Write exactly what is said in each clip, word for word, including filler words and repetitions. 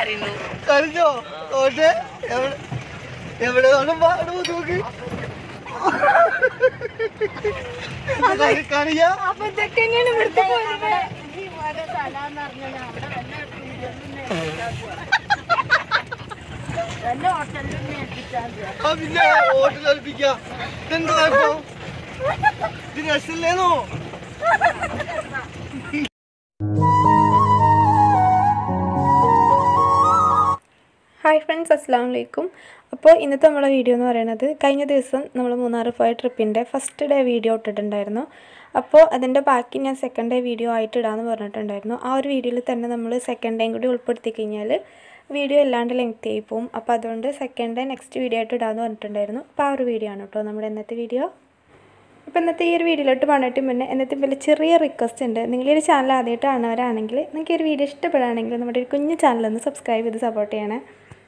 കളിച്ചോ തോട്ടെ എവിടെ എവിടെ വേണം പാടുമോ നോക്ക് കളിയാ അപ്പൊ ഇതൊക്കെ എങ്ങനെ ഇവിടുത്തെ പോയത് പിന്നെ ഹോട്ടൽ കളിപ്പിക്കാം ഇതെന്താ ഇത് രസമില്ലേന്നോ ഹായ് ഫ്രണ്ട്സ്, അസ്സലാമു അലൈക്കും. അപ്പോൾ ഇന്നത്തെ നമ്മുടെ വീഡിയോ എന്ന് പറയുന്നത് കഴിഞ്ഞ ദിവസം നമ്മൾ മൂന്നാർ പോയ ട്രിപ്പിൻ്റെ ഫസ്റ്റ് ഡേ വീഡിയോ ഇട്ടിട്ടുണ്ടായിരുന്നു. അപ്പോൾ അതിൻ്റെ ബാക്കി ഞാൻ സെക്കൻഡ് ഡേ വീഡിയോ ആയിട്ട് ഇടാമെന്ന് പറഞ്ഞിട്ടുണ്ടായിരുന്നു. ആ ഒരു വീഡിയോയിൽ തന്നെ നമ്മൾ സെക്കൻഡ് ഡേയും കൂടി ഉൾപ്പെടുത്തി കഴിഞ്ഞാൽ വീഡിയോ അല്ലാണ്ട് ലെങ്ത് ആയി പോവും. അപ്പോൾ അതുകൊണ്ട് സെക്കൻഡ് ഡേ നെക്സ്റ്റ് വീഡിയോ ആയിട്ട് ഇടാമെന്ന് പറഞ്ഞിട്ടുണ്ടായിരുന്നു. അപ്പോൾ ആ ഒരു വീഡിയോ ആണ് കേട്ടോ നമ്മുടെ ഇന്നത്തെ വീഡിയോ. അപ്പോൾ ഇന്നത്തെ ഈ ഒരു വീഡിയോയിലോട്ട് പറഞ്ഞിട്ട് മുന്നേ ഇന്നത്തെ വലിയ ചെറിയ റിക്വസ്റ്റ് ഉണ്ട്. നിങ്ങൾ ഈ ഒരു ചാനൽ ആദ്യമായിട്ട് കാണുന്നവരാണെങ്കിൽ നിങ്ങൾക്ക് ഈ ഒരു വീഡിയോ ഇഷ്ടപ്പെടുകയാണെങ്കിൽ നമ്മുടെ ഒരു കുഞ്ഞു ചാനലൊന്ന് സബ്സ്ക്രൈബ് ചെയ്ത് സപ്പോർട്ട് ചെയ്യണേ.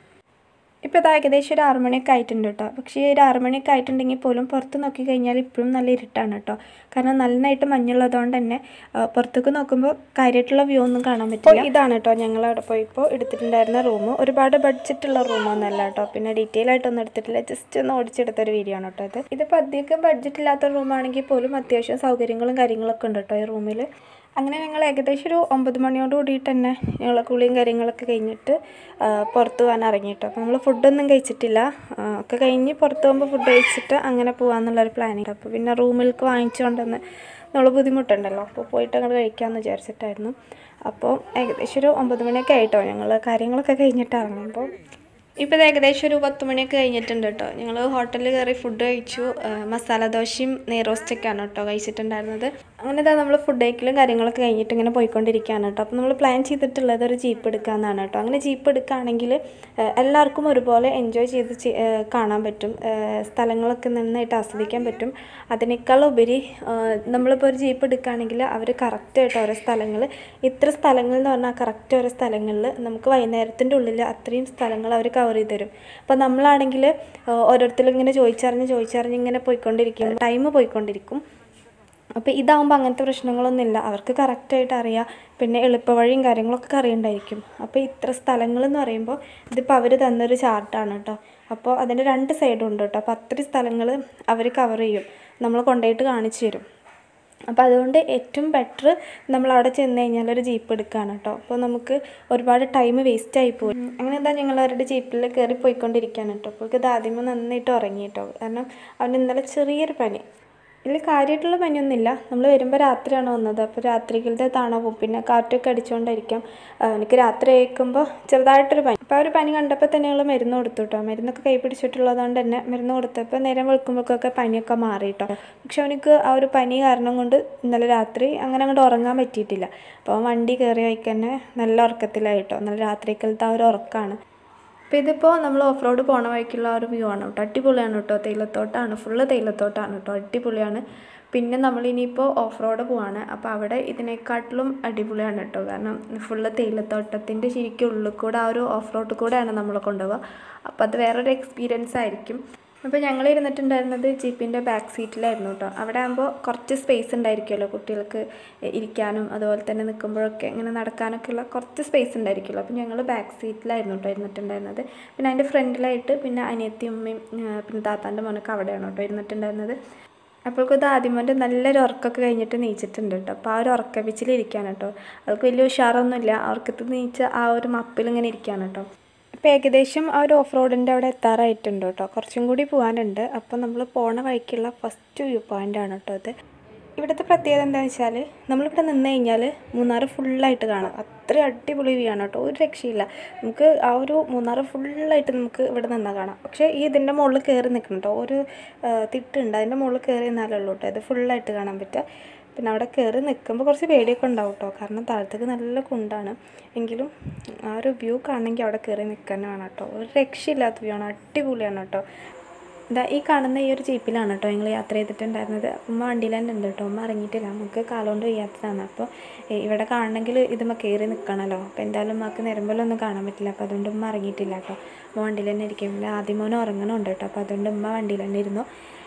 ഇപ്പോൾ ഇത് ഏകദേശം ഒരു ആറ് മണിയൊക്കെ ആയിട്ടുണ്ട് കേട്ടോ. പക്ഷേ ഈ ഒരു ആറ് മണിയൊക്കെ ആയിട്ടുണ്ടെങ്കിൽ പോലും പുറത്ത് നോക്കി കഴിഞ്ഞാൽ ഇപ്പോഴും നല്ല ഇരുട്ടാണ് കേട്ടോ. കാരണം നന്നായിട്ട് മഞ്ഞുള്ളതുകൊണ്ട് തന്നെ പുറത്തേക്ക് നോക്കുമ്പോൾ കാര്യമായിട്ടുള്ള വ്യൂ ഒന്നും കാണാൻ പറ്റില്ല. ഇതാണ് കേട്ടോ ഞങ്ങൾ അവിടെ പോയിപ്പോൾ എടുത്തിട്ടുണ്ടായിരുന്ന റൂം. ഒരുപാട് ബഡ്ജറ്റുള്ള റൂമൊന്നുമല്ല കേട്ടോ. പിന്നെ ഡീറ്റെയിൽ ആയിട്ടൊന്നും എടുത്തിട്ടില്ല, ജസ്റ്റ് ഒന്ന് ഓടിച്ചെടുത്തൊരു വീഡിയോ ആണ് കേട്ടോ ഇത്. ഇതിപ്പോൾ അധികം ബഡ്ജറ്റ് ഇല്ലാത്ത റൂമാണെങ്കിൽ പോലും അത്യാവശ്യം സൗകര്യങ്ങളും കാര്യങ്ങളൊക്കെ ഉണ്ട് കേട്ടോ ഈ റൂമിൽ. അങ്ങനെ ഞങ്ങൾ ഏകദേശം ഒരു ഒമ്പത് മണിയോട് കൂടിയിട്ട് തന്നെ ഞങ്ങൾ കുളിയും കാര്യങ്ങളൊക്കെ കഴിഞ്ഞിട്ട് പുറത്ത് പോകാൻ ഇറങ്ങിയിട്ടോ. അപ്പോൾ നമ്മൾ ഫുഡൊന്നും കഴിച്ചിട്ടില്ല, ഒക്കെ കഴിഞ്ഞ് പുറത്ത് പോകുമ്പോൾ ഫുഡ് കഴിച്ചിട്ട് അങ്ങനെ പോകാമെന്നുള്ളൊരു പ്ലാനിങ്. അപ്പോൾ പിന്നെ റൂമിലേക്ക് വാങ്ങിച്ചുകൊണ്ടെന്ന് നമ്മൾ ബുദ്ധിമുട്ടുണ്ടല്ലോ, അപ്പോൾ പോയിട്ട് അങ്ങോട്ട് കഴിക്കാമെന്ന് വിചാരിച്ചിട്ടായിരുന്നു. അപ്പോൾ ഏകദേശം ഒരു ഒമ്പത് മണിയൊക്കെ ആയിട്ടോ ഞങ്ങൾ കാര്യങ്ങളൊക്കെ കഴിഞ്ഞിട്ട് ഇറങ്ങുമ്പോൾ. ഇപ്പോൾ ഏകദേശം ഒരു പത്ത് മണിയൊക്കെ കഴിഞ്ഞിട്ടുണ്ട് കേട്ടോ. ഞങ്ങൾ ഹോട്ടലിൽ കയറി ഫുഡ് കഴിച്ചു. മസാല ദോശയും നെയ്റോസ്റ്റൊക്കെയാണ് കേട്ടോ കഴിച്ചിട്ടുണ്ടായിരുന്നത്. അങ്ങനെ ഇതാ നമ്മൾ ഫുഡ് കഴിക്കലും കാര്യങ്ങളൊക്കെ കഴിഞ്ഞിട്ട് ഇങ്ങനെ പോയിക്കൊണ്ടിരിക്കുകയാണ് കേട്ടോ. അപ്പോൾ നമ്മൾ പ്ലാൻ ചെയ്തിട്ടുള്ളത് ഒരു ജീപ്പ് എടുക്കാമെന്നാണ് കേട്ടോ. അങ്ങനെ ജീപ്പ് എടുക്കുകയാണെങ്കിൽ എല്ലാവർക്കും ഒരുപോലെ എൻജോയ് ചെയ്ത് കാണാൻ പറ്റും, സ്ഥലങ്ങളൊക്കെ നന്നായിട്ട് ആസ്വദിക്കാൻ പറ്റും. അതിനേക്കാൾ ഉപരി നമ്മളിപ്പോൾ ഒരു ജീപ്പ് എടുക്കുകയാണെങ്കിൽ അവർ കറക്റ്റായിട്ട് ഓരോ സ്ഥലങ്ങൾ ഇത്ര സ്ഥലങ്ങൾ എന്ന് പറഞ്ഞാൽ കറക്റ്റ് ഓരോ സ്ഥലങ്ങളിൽ നമുക്ക് വൈകുന്നേരത്തിൻ്റെ ഉള്ളിൽ അത്രയും സ്ഥലങ്ങൾ അവർ കവർ ചെയ്ത് തരും. അപ്പോൾ നമ്മളാണെങ്കിൽ ഓരോരുത്തരും ഇങ്ങനെ ചോദിച്ചറിഞ്ഞ് ചോദിച്ചറിഞ്ഞ് ഇങ്ങനെ പോയിക്കൊണ്ടിരിക്കും, ടൈം പോയിക്കൊണ്ടിരിക്കും. അപ്പോൾ ഇതാകുമ്പോൾ അങ്ങനത്തെ പ്രശ്നങ്ങളൊന്നുമില്ല, അവർക്ക് കറക്റ്റായിട്ട് അറിയാം. പിന്നെ എളുപ്പവഴിയും കാര്യങ്ങളൊക്കെ അറിയണ്ടായിരിക്കും. അപ്പോൾ ഇത്ര സ്ഥലങ്ങളെന്ന് പറയുമ്പോൾ ഇതിപ്പോൾ അവർ തന്നൊരു ചാർട്ടാണ് കേട്ടോ. അപ്പോൾ അതിൻ്റെ രണ്ട് സൈഡും ഉണ്ട് കേട്ടോ. അപ്പോൾ അത്രയും സ്ഥലങ്ങൾ അവർ കവർ ചെയ്യും, നമ്മൾ കൊണ്ടുപോയിട്ട് കാണിച്ചു തരും. അപ്പോൾ അതുകൊണ്ട് ഏറ്റവും ബെറ്റർ നമ്മളവിടെ ചെന്ന് കഴിഞ്ഞാൽ ഒരു ജീപ്പ് എടുക്കുകയാണ് കേട്ടോ. അപ്പോൾ നമുക്ക് ഒരുപാട് ടൈം വേസ്റ്റ് ആയി പോകും. അങ്ങനെ എന്താ ഞങ്ങൾ അവരുടെ ജീപ്പിൽ കയറി പോയിക്കൊണ്ടിരിക്കുകയാണ് കേട്ടോ. അപ്പോൾ ഇത് ആദ്യമേ നന്നായിട്ട് ഉറങ്ങി കേട്ടോ. കാരണം അവന് ഇന്നലെ ചെറിയൊരു പനി, ഇതിൽ കാര്യമായിട്ടുള്ള പനിയൊന്നുമില്ല. നമ്മൾ വരുമ്പോൾ രാത്രിയാണ് വന്നത്. അപ്പോൾ രാത്രിയിലത്തെ തണവും പിന്നെ കാറ്റൊക്കെ അടിച്ചുകൊണ്ടായിരിക്കാം എനിക്ക് രാത്രി അയക്കുമ്പോൾ ചെറുതായിട്ടൊരു പനി. അപ്പോൾ ആ ഒരു പനി കണ്ടപ്പോൾ തന്നെ ഞങ്ങൾ മരുന്ന് കൊടുത്തു കേട്ടോ. മരുന്നൊക്കെ കൈ പിടിച്ചിട്ടുള്ളതുകൊണ്ട് തന്നെ മരുന്ന് കൊടുത്തപ്പോൾ നേരം വെളുക്കുമ്പോഴൊക്കെ പനിയൊക്കെ മാറി കേട്ടോ. പക്ഷെ അവനക്ക് ആ ഒരു പനി കാരണം കൊണ്ട് ഇന്നലെ രാത്രി അങ്ങനെ അങ്ങോട്ട് ഉറങ്ങാൻ പറ്റിയിട്ടില്ല. അപ്പോൾ വണ്ടി കയറി വയ്ക്ക് തന്നെ നല്ല ഉറക്കത്തിലായിട്ടോ. നല്ല രാത്രിക്കാലത്തെ ആ ഒരു ഉറക്കമാണ്. അപ്പോൾ ഇതിപ്പോൾ നമ്മൾ ഓഫ് റോഡ് പോണ വഴിക്കുള്ള ആ ഒരു വ്യൂ ആണ് കേട്ടോ. അടിപൊളിയാണ് കേട്ടോ. തേയിലത്തോട്ടാണ്, ഫുള്ള് തേയിലത്തോട്ടാണ് കേട്ടോ. അടിപൊളിയാണ്. പിന്നെ നമ്മളിനിയിപ്പോൾ ഓഫ് റോഡ് പോവാണ്. അപ്പോൾ അവിടെ ഇതിനെക്കാട്ടിലും അടിപൊളിയാണ് കേട്ടോ. കാരണം ഫുള്ള് തേയിലത്തോട്ടത്തിൻ്റെ ശരിക്കും ഉള്ളിൽ കൂടെ ആ ഒരു ഓഫ് റോഡ് കൂടെയാണ് നമ്മൾ കൊണ്ടുപോവുക. അപ്പോൾ അത് വേറൊരു എക്സ്പീരിയൻസ് ആയിരിക്കും. അപ്പോൾ ഞങ്ങൾ ഇരുന്നിട്ടുണ്ടായിരുന്നത് ജീപ്പിൻ്റെ ബാക്ക് സീറ്റിലായിരുന്നു കേട്ടോ. അവിടെ ആകുമ്പോൾ കുറച്ച് സ്പേസ് ഉണ്ടായിരിക്കുമല്ലോ കുട്ടികൾക്ക് ഇരിക്കാനും അതുപോലെ തന്നെ നിൽക്കുമ്പോഴൊക്കെ ഇങ്ങനെ നടക്കാനൊക്കെ ഉള്ള കുറച്ച് സ്പേസ് ഉണ്ടായിരിക്കുമല്ലോ. അപ്പോൾ ഞങ്ങൾ ബാക്ക് സീറ്റിലായിരുന്നു കേട്ടോ ഇരുന്നിട്ടുണ്ടായിരുന്നത്. പിന്നെ അതിൻ്റെ ഫ്രണ്ടിലായിട്ട് പിന്നെ അനിയത്തി ഉമ്മയും പിന്നെ താത്താൻ്റെ മോനൊക്കെ അവിടെയാണ് കേട്ടോ ഇരുന്നിട്ടുണ്ടായിരുന്നത്. അപ്പോഴേക്കും ആദ്യമോൻ്റെ നല്ലൊരു ഉറക്കമൊക്കെ കഴിഞ്ഞിട്ട് നീച്ചിട്ടുണ്ട് കേട്ടോ. അപ്പോൾ ആ ഒരു ഉറക്കപ്പിച്ചിലിരിക്കുകയാണ് കേട്ടോ. അവൾക്ക് വലിയ ഉഷാറൊന്നുമില്ല, അവർക്കത്ത് നീച്ച ആ ഒരു മപ്പിലിങ്ങനെ ഇരിക്കുകയാണ് കേട്ടോ. അപ്പോൾ ഏകദേശം ആ ഒരു ഓഫ് റോഡിൻ്റെ അവിടെ എത്താറായിട്ടുണ്ട് കേട്ടോ. കുറച്ചും കൂടി പോകാനുണ്ട്. അപ്പോൾ നമ്മൾ പോണ വഴിക്കുള്ള ഫസ്റ്റ് വ്യൂ പോയിൻ്റാണ് കേട്ടോ ഇത്. ഇവിടുത്തെ പ്രത്യേകത എന്താണെന്ന് വെച്ചാൽ നമ്മളിവിടെ നിന്ന് കഴിഞ്ഞാൽ മൂന്നാർ ഫുള്ളായിട്ട് കാണാം. അത്രയും അടിപൊളി വ്യൂ ആണ് കേട്ടോ, ഒരു രക്ഷയില്ല. നമുക്ക് ആ ഒരു മൂന്നാർ ഫുള്ളായിട്ട് നമുക്ക് ഇവിടെ നിന്നാൽ കാണാം. പക്ഷേ ഈ ഇതിൻ്റെ മുകളിൽ കയറി നിൽക്കണം കേട്ടോ. ഒരു തിട്ടുണ്ട്, അതിൻ്റെ മുകളിൽ കയറി നിന്നാലേ ഉള്ളൂ കേട്ടോ ഇത് ഫുള്ളായിട്ട് കാണാൻ പറ്റുക. പിന്നെ അവിടെ കയറി നിൽക്കുമ്പോൾ കുറച്ച് പേടിയൊക്കെ ഉണ്ടാവും കേട്ടോ. കാരണം താഴത്തേക്ക് നല്ല കുണ്ടാണ്. എങ്കിലും ആ ഒരു വ്യൂ കാണണമെങ്കിൽ അവിടെ കയറി നിൽക്കാൻ വേണം കേട്ടോ. ഒരു രക്ഷയില്ലാത്ത വ്യൂ ആണ്, അടിപൊളിയാണ് കേട്ടോ. ഇതാ ഈ കാണുന്ന ഈ ഒരു ജീപ്പിലാണ് കേട്ടോ ഞങ്ങൾ യാത്ര ചെയ്തിട്ടുണ്ടായിരുന്നത്. ഉമ്മ വണ്ടിയിൽ തന്നെ ഉണ്ട് കേട്ടോ. ഉമ്മ ഇറങ്ങിയിട്ടില്ല, നമുക്ക് കാലുകൊണ്ട് വയ്യാത്തതാണ്. അപ്പോൾ ഇവിടെ കാണണമെങ്കിൽ ഇതുമ്മ കയറി നിൽക്കണമല്ലോ. അപ്പോൾ എന്തായാലും ഉമ്മക്ക് നിരമ്പലൊന്നും കാണാൻ പറ്റില്ല. അപ്പോൾ അതുകൊണ്ട് ഉമ്മ ഇറങ്ങിയിട്ടില്ല കേട്ടോ. ഉമ്മ വണ്ടിയിൽ തന്നെ ഇരിക്കും. പിന്നെ ആദ്യമോനും ഉറങ്ങണമുണ്ട് കേട്ടോ. അപ്പോൾ അതുകൊണ്ട് ഉമ്മ വണ്ടിയിൽ തന്നെ ഇരുന്നു.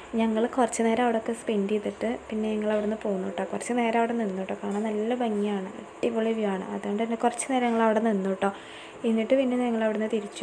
ഞങ്ങൾ കുറച്ച് നേരം അവിടെയൊക്കെ സ്പെൻഡ് ചെയ്തിട്ട് പിന്നെ ഞങ്ങൾ അവിടെ നിന്ന് പോന്നു കേട്ടോ. കുറച്ച് നേരം അവിടെ നിന്നു കേട്ടോ. കാണാൻ നല്ല ഭംഗിയാണ്, അടിപൊളി വ്യൂ ആണ്. അതുകൊണ്ട് തന്നെ കുറച്ച് നേരം ഞങ്ങൾ അവിടെ നിന്നു കേട്ടോ. എന്നിട്ട് പിന്നെ ഞങ്ങൾ അവിടെ നിന്ന് തിരിച്ചു.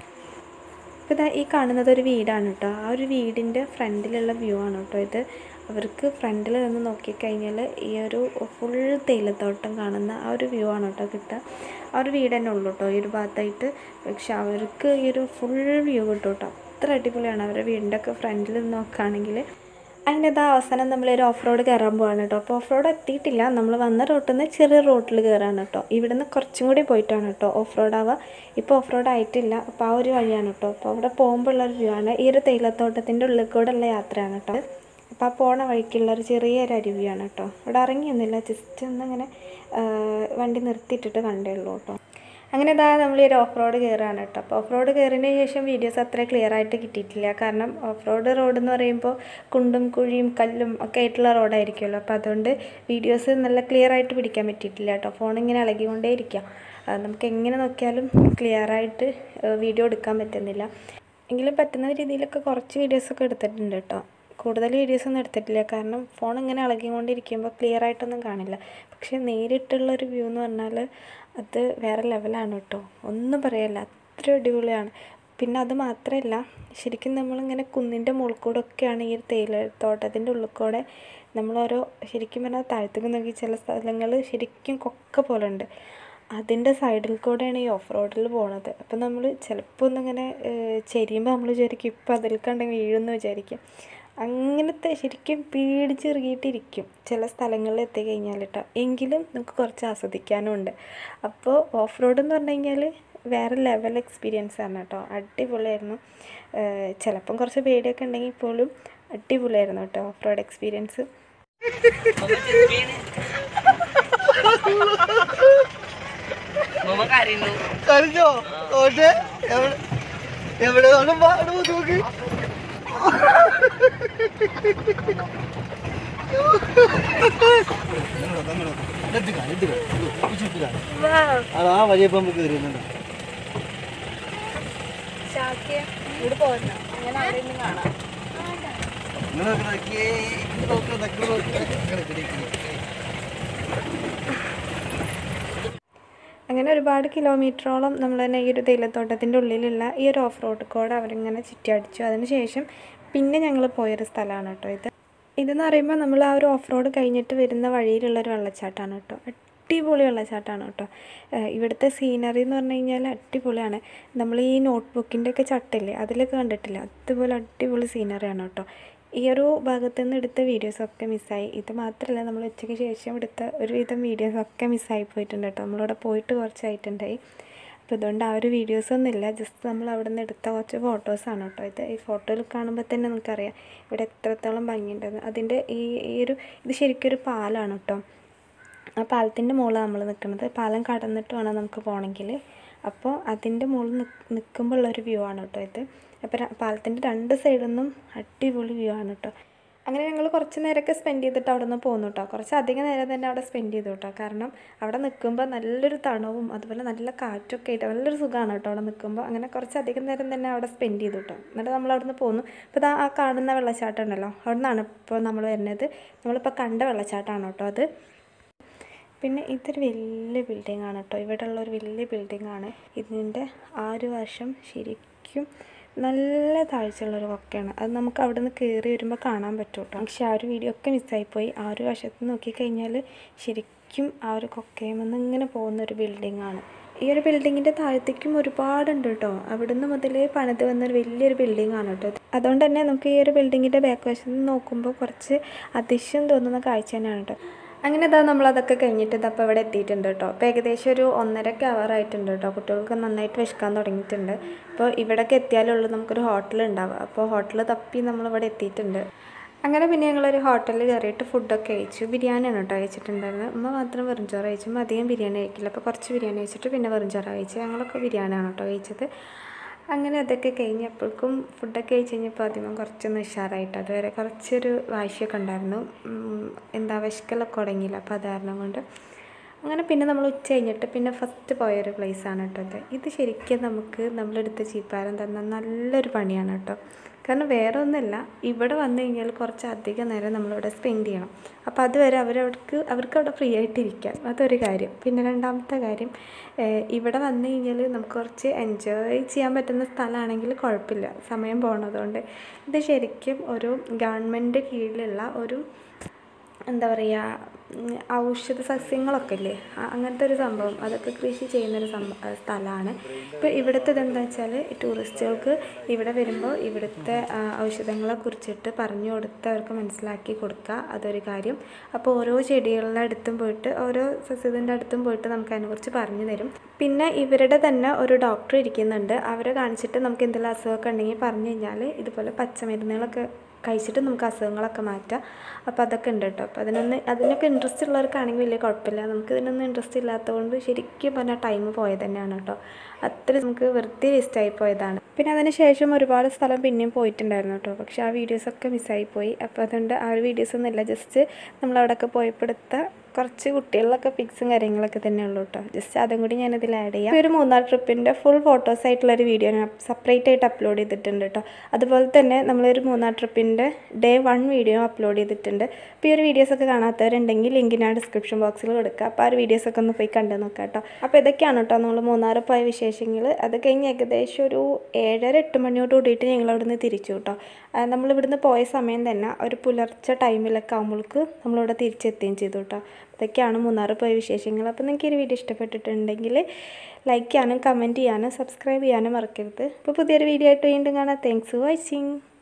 ഇപ്പോൾ ഇതാ ഈ കാണുന്നത് ഒരു വീടാണ് കേട്ടോ. ആ ഒരു വീടിൻ്റെ ഫ്രണ്ടിലുള്ള വ്യൂ ആണ് കേട്ടോ ഇത്. അവർക്ക് ഫ്രണ്ടിൽ നിന്ന് നോക്കിക്കഴിഞ്ഞാൽ ഈ ഒരു ഫുൾ തേയിലത്തോട്ടം കാണുന്ന ആ ഒരു വ്യൂ ആണ് കേട്ടോ കിട്ടുക. ആ ഒരു വീട് തന്നെ ഉള്ളൂ കേട്ടോ ഈ ഒരു ഭാഗത്തായിട്ട്. പക്ഷെ അവർക്ക് ഈ ഒരു ഫുൾ വ്യൂ കിട്ടും കേട്ടോ. അത്ര അടിപൊളിയാണ് അവരുടെ വീടിൻ്റെ ഒക്കെ ഫ്രണ്ടിൽ നിന്ന് നോക്കുകയാണെങ്കിൽ. അങ്ങനെ ഇതാ അവസാനം നമ്മളൊരു ഓഫ് റോഡ് കയറാൻ പോവാണ് കേട്ടോ. അപ്പോൾ ഓഫ് റോഡ് എത്തിയിട്ടില്ല, നമ്മൾ വന്ന റോട്ടിൽ നിന്ന് ചെറിയ റോട്ടിൽ കയറാണ് കേട്ടോ. ഇവിടുന്ന് കുറച്ചും കൂടി പോയിട്ടാണ് കേട്ടോ ഓഫ് റോഡ് ആവുക. ഇപ്പോൾ ഓഫ് റോഡ് ആയിട്ടില്ല. അപ്പോൾ ആ ഒരു വഴിയാണ് കേട്ടോ. അപ്പോൾ അവിടെ പോകുമ്പോൾ ഉള്ളൊരു വ്യൂ ആണ്. ഈ ഒരു തേയിലത്തോട്ടത്തിൻ്റെ ഉള്ളിൽ കൂടെ ഉള്ള യാത്രയാണ് കേട്ടോ. അപ്പോൾ ആ പോണ വഴിക്കുള്ളൊരു ചെറിയൊരു അരുവിയാണ് കേട്ടോ. അവിടെ ഇറങ്ങിയൊന്നുമില്ല, ജസ്റ്റ് ഒന്നിങ്ങനെ വണ്ടി നിർത്തിയിട്ടിട്ട് കണ്ടേ ഉള്ളൂ കേട്ടോ. അങ്ങനെ ഇതാ നമ്മൾ ഈ ഒരു ഓഫ് റോഡ് കയറുകയാണ് കേട്ടോ. അപ്പോൾ ഓഫ് റോഡ് കയറിയതിന് ശേഷം വീഡിയോസ് അത്ര ക്ലിയർ ആയിട്ട് കിട്ടിയിട്ടില്ല. കാരണം ഓഫ് റോഡ് റോഡ് എന്ന് പറയുമ്പോൾ കുണ്ടും കുഴിയും കല്ലും ഒക്കെ ആയിട്ടുള്ള റോഡായിരിക്കുമല്ലോ. അപ്പോൾ അതുകൊണ്ട് വീഡിയോസ് നല്ല ക്ലിയർ ആയിട്ട് പിടിക്കാൻ പറ്റിയിട്ടില്ല കേട്ടോ. ഫോണിങ്ങനെ ഇളകിക്കൊണ്ടേ ഇരിക്കാം. നമുക്ക് എങ്ങനെ നോക്കിയാലും ക്ലിയറായിട്ട് വീഡിയോ എടുക്കാൻ പറ്റുന്നില്ല. എങ്കിലും പറ്റുന്ന രീതിയിലൊക്കെ കുറച്ച് വീഡിയോസൊക്കെ എടുത്തിട്ടുണ്ട് കേട്ടോ. കൂടുതൽ വീഡിയോസൊന്നും എടുത്തിട്ടില്ല, കാരണം ഫോൺ ഇങ്ങനെ ഇളകിക്കൊണ്ടിരിക്കുമ്പോൾ ക്ലിയർ ആയിട്ടൊന്നും കാണില്ല. പക്ഷേ നേരിട്ടുള്ളൊരു വ്യൂ എന്ന് പറഞ്ഞാൽ അത് വേറെ ലെവലാണ് കേട്ടോ. ഒന്നും പറയല്ല, അത്ര അടിപൊളിയാണ്. പിന്നെ അത് മാത്രമല്ല, ശരിക്കും നമ്മളിങ്ങനെ കുന്നിൻ്റെ മുകളിൽ കൂടെ ഒക്കെയാണ് ഈ ഒരു തേയിലത്തോട്ടത്തിൻ്റെ ഉള്ളിൽ കൂടെ നമ്മളോരോ ശരിക്കും പറഞ്ഞാൽ താഴത്തേക്ക് നോക്കി ചില സ്ഥലങ്ങൾ ശരിക്കും കൊക്ക പോലെ ഉണ്ട്. അതിൻ്റെ സൈഡിൽ കൂടെയാണ് ഈ ഓഫ് റോഡിൽ പോണത്. അപ്പം നമ്മൾ ചിലപ്പോൾ ഒന്നിങ്ങനെ ചെരിയുമ്പോൾ നമ്മൾ വിചാരിക്കും ഇപ്പം അതിൽ കണ്ടെങ്കിൽ വീഴുമെന്ന് വിചാരിക്കും. അങ്ങനത്തെ ശരിക്കും പേടിച്ചിറുകിയിട്ടിരിക്കും ചില സ്ഥലങ്ങളിൽ എത്തിക്കഴിഞ്ഞാൽ കേട്ടോ. എങ്കിലും നമുക്ക് കുറച്ച് ആസ്വദിക്കാനും ഉണ്ട്. അപ്പോൾ ഓഫ് റോഡ് എന്ന് പറഞ്ഞു കഴിഞ്ഞാൽ വേറെ ലെവൽ എക്സ്പീരിയൻസ് ആണ് കേട്ടോ. അടിപൊളിയായിരുന്നു. ചിലപ്പം കുറച്ച് പേടിയൊക്കെ ഉണ്ടെങ്കിൽ പോലും അടിപൊളിയായിരുന്നു കേട്ടോ ഓഫ് റോഡ് എക്സ്പീരിയൻസ്. കഴിഞ്ഞോ ഓട്ടെ എവിടെ വേണം പാടുമോ നോക്ക്. ആ വഴിയപ്പോ നമുക്ക് കയറിയുന്നുണ്ടോ? അങ്ങനെ ഒരുപാട് കിലോമീറ്ററോളം നമ്മൾ തന്നെ ഈ ഒരു തേയിലത്തോട്ടത്തിൻ്റെ ഉള്ളിലുള്ള ഈ ഒരു ഓഫ് റോഡ് കൂടെ അവരിങ്ങനെ ചുറ്റിയടിച്ചു. അതിന് ശേഷം പിന്നെ ഞങ്ങൾ പോയൊരു സ്ഥലമാണ് കേട്ടോ ഇത്. ഇതെന്ന് പറയുമ്പോൾ നമ്മൾ ആ ഒരു ഓഫ് റോഡ് കഴിഞ്ഞിട്ട് വരുന്ന വഴിയിലുള്ളൊരു വെള്ളച്ചാട്ടമാണ് കേട്ടോ. അടിപൊളി വെള്ളച്ചാട്ടമാണ് കേട്ടോ. ഇവിടുത്തെ സീനറി എന്ന് പറഞ്ഞു കഴിഞ്ഞാൽ അടിപൊളിയാണ്. നമ്മൾ ഈ നോട്ട് ബുക്കിൻ്റെ ഒക്കെ ചട്ടില്ലേ അതിലൊക്കെ കണ്ടിട്ടില്ല, അതുപോലെ അടിപൊളി സീനറിയാണ് കേട്ടോ. ഈ ഒരു ഭാഗത്തു നിന്ന് എടുത്ത വീഡിയോസൊക്കെ മിസ്സായി. ഇത് മാത്രമല്ല, നമ്മൾ ഉച്ചയ്ക്ക് ശേഷം എടുത്ത ഒരുവിധം വീഡിയോസൊക്കെ മിസ്സായി പോയിട്ടുണ്ട് കേട്ടോ. നമ്മളവിടെ പോയിട്ട് കുറച്ചായിട്ടുണ്ടായി. അപ്പോൾ അതുകൊണ്ട് ആ ഒരു വീഡിയോസൊന്നും ഇല്ല, ജസ്റ്റ് നമ്മൾ അവിടെ നിന്ന് എടുത്ത കുറച്ച് ഫോട്ടോസാണ് കേട്ടോ ഇത്. ഈ ഫോട്ടോയിൽ കാണുമ്പോൾ തന്നെ നമുക്കറിയാം ഇവിടെ എത്രത്തോളം ഭംഗിയുണ്ടെന്ന്. അതിൻ്റെ ഈ ഈ ഒരു ഇത് ശരിക്കും ഒരു പാലാണ് കേട്ടോ. ആ പാലത്തിൻ്റെ മുകളിലാണ് നമ്മൾ നിൽക്കുന്നത്. പാലം കടന്നിട്ട് വേണം നമുക്ക് പോകണമെങ്കിൽ. അപ്പോൾ അതിൻ്റെ മുകളിൽ നിൽക്കുമ്പോൾ ഉള്ളൊരു വ്യൂ ആണ് കേട്ടോ ഇത്. അപ്പോൾ പാലത്തിൻ്റെ രണ്ട് സൈഡിൽ നിന്നും അടിപൊളി വ്യൂ ആണ് കേട്ടോ. അങ്ങനെ ഞങ്ങൾ കുറച്ച് നേരമൊക്കെ സ്പെൻഡ് ചെയ്തിട്ട് അവിടെ നിന്ന് പോന്നു കേട്ടോ. കുറച്ച് അധികം നേരം തന്നെ അവിടെ സ്പെൻഡ് ചെയ്തു കേട്ടോ. കാരണം അവിടെ നിൽക്കുമ്പോൾ നല്ലൊരു തണവും അതുപോലെ നല്ല കാറ്റൊക്കെ ആയിട്ട് നല്ലൊരു സുഖമാണ് കേട്ടോ അവിടെ നിൽക്കുമ്പോൾ. അങ്ങനെ കുറച്ച് അധികം നേരം തന്നെ അവിടെ സ്പെൻഡ് ചെയ്തു കേട്ടോ. എന്നിട്ട് നമ്മൾ അവിടെ നിന്ന് പോന്നു. ഇപ്പോൾ ഇതാ ആ കാണുന്ന വെള്ളച്ചാട്ടം ഉണ്ടല്ലോ, അവിടെ നിന്നാണ് ഇപ്പോൾ നമ്മൾ വരുന്നത്. നമ്മളിപ്പോൾ കണ്ട വെള്ളച്ചാട്ടമാണ് കേട്ടോ അത്. പിന്നെ ഇതൊരു വലിയ ബിൽഡിംഗ് ആണ് കേട്ടോ. ഇവിടെ ഉള്ളൊരു വലിയ ബിൽഡിംഗ് ആണ്. ഇതിൻ്റെ ആ ഒരു വശം ശരിക്കും നല്ല താഴ്ചയുള്ളൊരു കൊക്കയാണ്. അത് നമുക്ക് അവിടെ നിന്ന് കയറി വരുമ്പോൾ കാണാൻ പറ്റും കേട്ടോ. പക്ഷെ ആ ഒരു വീഡിയോ ഒക്കെ മിസ്സായിപ്പോയി. ആ ഒരു വശത്ത് നോക്കിക്കഴിഞ്ഞാൽ ശരിക്കും ആ ഒരു കൊക്കയുമെന്ന് ഇങ്ങനെ പോകുന്നൊരു ബിൽഡിങ്ങാണ്. ഈ ഒരു ബിൽഡിങ്ങിൻ്റെ താഴത്തേക്കും ഒരുപാടുണ്ട് കേട്ടോ. അവിടുന്ന് മുതലേ പണിത് വന്നൊരു വലിയൊരു ബിൽഡിങ്ങാണ് കേട്ടോ. അതുകൊണ്ട് തന്നെ നമുക്ക് ഈ ഒരു ബിൽഡിങ്ങിൻ്റെ ബാക്ക് വശത്ത് നിന്ന് നോക്കുമ്പോൾ കുറച്ച് അതിശയം തോന്നുന്ന കാഴ്ച തന്നെയാണ് കേട്ടോ. അങ്ങനെ ഇതാ നമ്മളതൊക്കെ കഴിഞ്ഞിട്ട് ഇതപ്പോൾ ഇവിടെ എത്തിയിട്ടുണ്ട് കേട്ടോ. അപ്പോൾ ഏകദേശം ഒരു ഒന്നരക്ക് അവറായിട്ടുണ്ട് കേട്ടോ. കുട്ടികൾക്ക് നന്നായിട്ട് വിശക്കാൻ തുടങ്ങിയിട്ടുണ്ട്. അപ്പോൾ ഇവിടെയൊക്കെ എത്തിയാലുള്ളൂ നമുക്കൊരു ഹോട്ടൽ ഉണ്ടാവുക. അപ്പോൾ ഹോട്ടൽ തപ്പി നമ്മളിവിടെ എത്തിയിട്ടുണ്ട്. അങ്ങനെ പിന്നെ ഞങ്ങളൊരു ഹോട്ടലിൽ കയറിയിട്ട് ഫുഡൊക്കെ കഴിച്ചു. ബിരിയാണിയാണ് കേട്ടോ കഴിച്ചിട്ടുണ്ടായിരുന്നത്. അമ്മ മാത്രം വെറും ചോറ് കഴിച്ചു. അധികം ബിരിയാണി കഴിക്കില്ല. അപ്പോൾ കുറച്ച് ബിരിയാണി കഴിച്ചിട്ട് പിന്നെ വെറും ചോറ് കഴിച്ചു. ഞങ്ങളൊക്കെ ബിരിയാണിയാണ് കേട്ടോ കഴിച്ചത്. അങ്ങനെ അതൊക്കെ കഴിഞ്ഞപ്പോഴേക്കും ഫുഡൊക്കെ കഴിച്ച് കഴിഞ്ഞപ്പോൾ ആദ്യമേ കുറച്ചൊന്ന് ഉഷാറായിട്ട്, അതുവരെ കുറച്ചൊരു വാശിയൊക്കെ ഉണ്ടായിരുന്നു. എന്താ വിശക്കലൊക്കെ തുടങ്ങിയില്ല. അപ്പോൾ അത് കാരണം കൊണ്ട് അങ്ങനെ പിന്നെ നമ്മൾ ഉച്ച കഴിഞ്ഞിട്ട് പിന്നെ ഫസ്റ്റ് പോയൊരു പ്ലേസാണ് കേട്ടോ ഇത്. ഇത് ശരിക്കും നമുക്ക് നമ്മളെടുത്ത ചീപ്പാരം തന്ന നല്ലൊരു പണിയാണ് കേട്ടോ. കാരണം വേറെ ഒന്നുമല്ല, ഇവിടെ വന്നു കഴിഞ്ഞാൽ കുറച്ച് അധികം നേരം നമ്മളിവിടെ സ്പെൻഡ് ചെയ്യണം. അപ്പോൾ അതുവരെ അവരവർക്ക് അവർക്ക് അവിടെ ഫ്രീ ആയിട്ടിരിക്കാം, അതൊരു കാര്യം. പിന്നെ രണ്ടാമത്തെ കാര്യം, ഇവിടെ വന്നു കഴിഞ്ഞാൽ നമുക്ക് കുറച്ച് എൻജോയ് ചെയ്യാൻ പറ്റുന്ന സ്ഥലമാണെങ്കിൽ കുഴപ്പമില്ല, സമയം പോണതുകൊണ്ട്. ഇത് ശരിക്കും ഒരു ഗവൺമെൻറ് കീഴിലുള്ള ഒരു എന്താ പറയുക, ഔഷധ സസ്യങ്ങളൊക്കെ ഇല്ലേ, അങ്ങനത്തെ ഒരു സംഭവം, അതൊക്കെ കൃഷി ചെയ്യുന്നൊരു സംഭവ സ്ഥലമാണ്. ഇപ്പോൾ ഇവിടുത്തെ ഇതെന്താ വെച്ചാൽ ടൂറിസ്റ്റുകൾക്ക് ഇവിടെ വരുമ്പോൾ ഇവിടുത്തെ ഔഷധങ്ങളെ കുറിച്ചിട്ട് പറഞ്ഞു കൊടുത്ത് അവർക്ക് മനസ്സിലാക്കി കൊടുക്കുക, അതൊരു കാര്യം. അപ്പോൾ ഓരോ ചെടികളുടെ അടുത്തും പോയിട്ട് ഓരോ സസ്യത്തിൻ്റെ അടുത്തും പോയിട്ട് നമുക്ക് അതിനെക്കുറിച്ച് പറഞ്ഞു തരും. പിന്നെ ഇവരുടെ തന്നെ ഒരു ഡോക്ടർ ഇരിക്കുന്നുണ്ട്, അവരെ കാണിച്ചിട്ട് നമുക്ക് എന്തെങ്കിലും അസുഖമൊക്കെ ഉണ്ടെങ്കിൽ പറഞ്ഞു കഴിഞ്ഞാൽ ഇതുപോലെ പച്ചമരുന്നുകളൊക്കെ കഴിച്ചിട്ട് നമുക്ക് അസുഖങ്ങളൊക്കെ മാറ്റാം. അപ്പോൾ അതൊക്കെ ഉണ്ട് കേട്ടോ. അപ്പോൾ അതിനൊന്ന് അതിനൊക്കെ ഇൻട്രസ്റ്റ് ഉള്ളവർക്കാണെങ്കിൽ വലിയ കുഴപ്പമില്ല. നമുക്ക് ഇതിനൊന്നും ഇൻട്രസ്റ്റ് ഇല്ലാത്തതുകൊണ്ട് ശരിക്കും പറഞ്ഞാൽ ടൈം പോയത് തന്നെയാണ് കേട്ടോ. അത്ര നമുക്ക് വെറുതെ വേസ്റ്റായി പോയതാണ്. പിന്നെ അതിന് ശേഷം ഒരുപാട് സ്ഥലം പിന്നെയും പോയിട്ടുണ്ടായിരുന്നു കേട്ടോ, പക്ഷേ ആ വീഡിയോസൊക്കെ മിസ്സായിപ്പോയി. അപ്പോൾ അതുകൊണ്ട് ആ ഒരു വീഡിയോസൊന്നുമില്ല, ജസ്റ്റ് നമ്മളവിടെയൊക്കെ പോയപ്പെടുത്ത കുറച്ച് കുട്ടികളിലൊക്കെ പിക്സും കാര്യങ്ങളൊക്കെ തന്നെ ഉള്ളൂ കേട്ടോ. ജസ്റ്റ് അതും കൂടി ഞാനിതിൽ ആഡ് ചെയ്യാം. ഈ ഒരു മൂന്നാർ ട്രിപ്പിൻ്റെ ഫുൾ ഫോട്ടോസ് ആയിട്ടുള്ളൊരു വീഡിയോ ഞാൻ സെപ്പറേറ്റ് ആയിട്ട് അപ്ലോഡ് ചെയ്തിട്ടുണ്ട് കേട്ടോ. അതുപോലെ തന്നെ നമ്മളൊരു മൂന്നാർ ട്രിപ്പിൻ്റെ ഡേ വൺ വീഡിയോ അപ്ലോഡ് ചെയ്തിട്ടുണ്ട്. അപ്പോൾ ഈ ഒരു വീഡിയോസൊക്കെ കാണാത്തവരുണ്ടെങ്കിൽ ലിങ്ക് ഞാൻ ഡിസ്ക്രിപ്ഷൻ ബോക്സിൽ കൊടുക്കുക. അപ്പോൾ ആ ഒരു വീഡിയോസൊക്കെ ഒന്ന് പോയി കണ്ടു നോക്കാം കേട്ടോ. അപ്പോൾ ഇതൊക്കെയാണ് കേട്ടോ നമ്മൾ മൂന്നാർ പോയ വിശേഷങ്ങൾ. അത് കഴിഞ്ഞ് ഏകദേശം ഒരു ഏഴര എട്ട് മണിയോട് കൂടിയിട്ട് ഞങ്ങൾ അവിടെ നിന്ന് തിരിച്ചു കേട്ടോ. നമ്മളിവിടുന്ന് പോയ സമയം തന്നെ ഒരു പുലർച്ചെ ടൈമിലൊക്കെ ആകുമ്പോൾക്ക് നമ്മളിവിടെ തിരിച്ചെത്തുകയും ചെയ്തു കേട്ടോ. ഇതൊക്കെയാണ് മൂന്നാർ പോയ വിശേഷങ്ങൾ. അപ്പോൾ നിങ്ങൾക്ക് ഈ വീഡിയോ ഇഷ്ടപ്പെട്ടിട്ടുണ്ടെങ്കിൽ ലൈക്ക് ചെയ്യാനും കമൻറ്റ് ചെയ്യാനും സബ്സ്ക്രൈബ് ചെയ്യാനും മറക്കരുത്. അപ്പോൾ പുതിയൊരു വീഡിയോ ആയിട്ട് വീണ്ടും കാണാം. Thanks for watching.